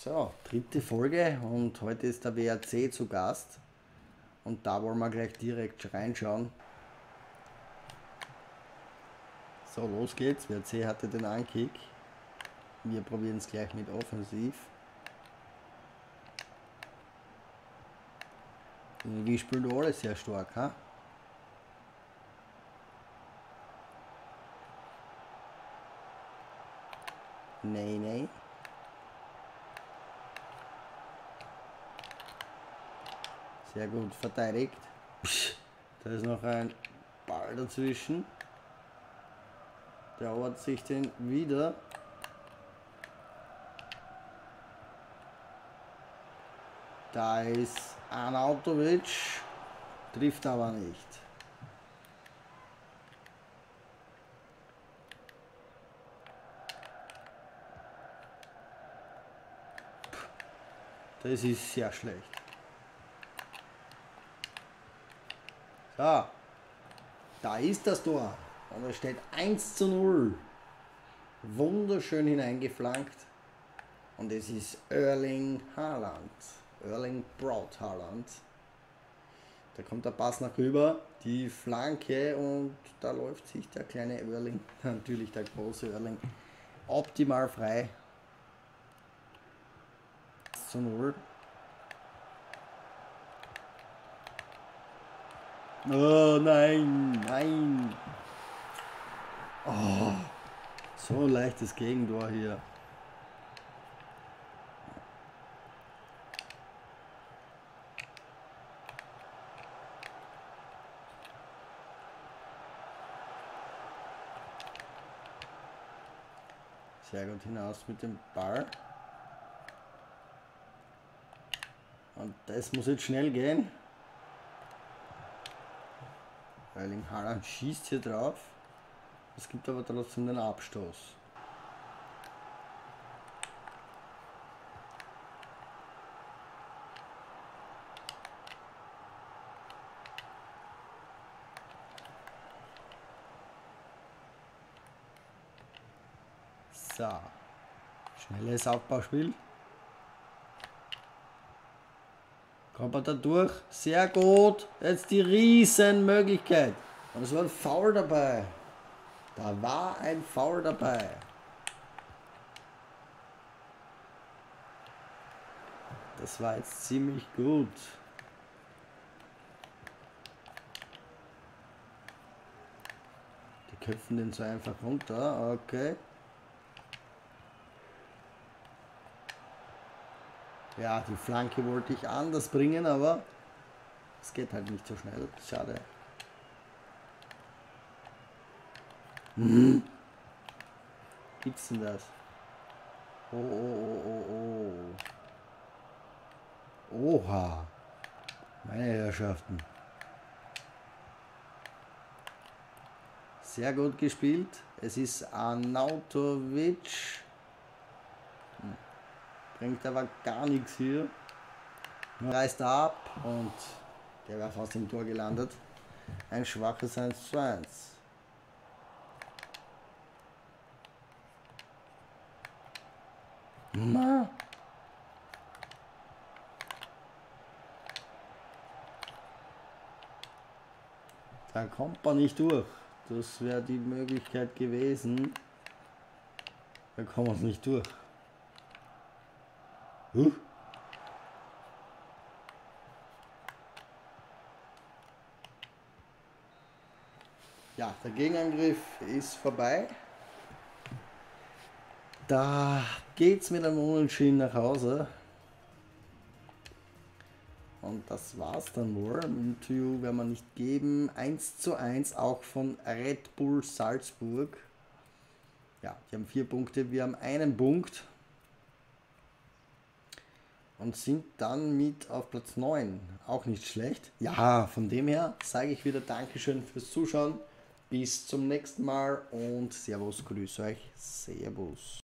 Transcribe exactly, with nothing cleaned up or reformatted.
So, dritte Folge und heute ist der W R C zu Gast und da wollen wir gleich direkt reinschauen. So, los geht's. W R C hatte den Ankick. Wir probieren es gleich mit Offensiv. Irgendwie spielt alles sehr stark, ha? Nee, nee. Sehr gut verteidigt. Da ist noch ein Ball dazwischen. Der erobert sich den wieder. Da ist Arnautovic. Trifft aber nicht. Das ist sehr schlecht. So, da ist das Tor. Und es steht eins zu null. Wunderschön hineingeflankt. Und es ist Erling Haaland. Erling Braut Haaland. Da kommt der Pass nach rüber, die Flanke und da läuft sich der kleine Erling, natürlich der große Erling, optimal frei. eins zu null. Oh nein, nein. Oh, so ein leichtes Gegentor hier. Sehr gut hinaus mit dem Ball. Und das muss jetzt schnell gehen. Erling Haaland schießt hier drauf. Es gibt aber trotzdem den Abstoß. So. Schnelles Aufbauspiel. Kommt er da durch? Sehr gut. Jetzt die Riesenmöglichkeit. Und es war ein Foul dabei. Da war ein Foul dabei. Das war jetzt ziemlich gut. Die köpfen den so einfach runter. Okay. Ja, die Flanke wollte ich anders bringen, aber es geht halt nicht so schnell. Schade. Mhm. Gibt's denn das? Oh, oh, oh, oh, oh. Oha. Meine Herrschaften. Sehr gut gespielt. Es ist Arnautovic. Hm. Bringt aber gar nichts hier. Reißt ab und der wäre fast im Tor gelandet. Ein schwaches eins zu eins. Na. Da kommt man nicht durch. Das wäre die Möglichkeit gewesen. Da kommen wir nicht durch. Huh? Ja, der Gegenangriff ist vorbei. Da geht's mit einem Unentschieden nach Hause. Und das war's dann wohl. Im Interview werden wir nicht geben. eins zu eins auch von Red Bull Salzburg. Ja, die haben vier Punkte, wir haben einen Punkt. Und sind dann mit auf Platz neun. Auch nicht schlecht. Ja, von dem her sage ich wieder Dankeschön fürs Zuschauen. Bis zum nächsten Mal und Servus, grüß euch, Servus.